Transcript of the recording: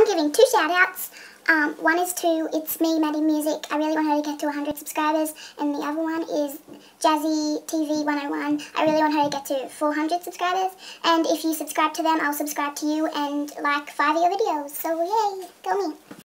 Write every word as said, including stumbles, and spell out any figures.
giving two shout-outs. Um, one is to It's Me, Maddie Music. I really want her to get to one hundred subscribers. And the other one is Jazzy T V one oh one. I really want her to get to four hundred subscribers. And if you subscribe to them, I'll subscribe to you and like five of your videos. So yay, go me.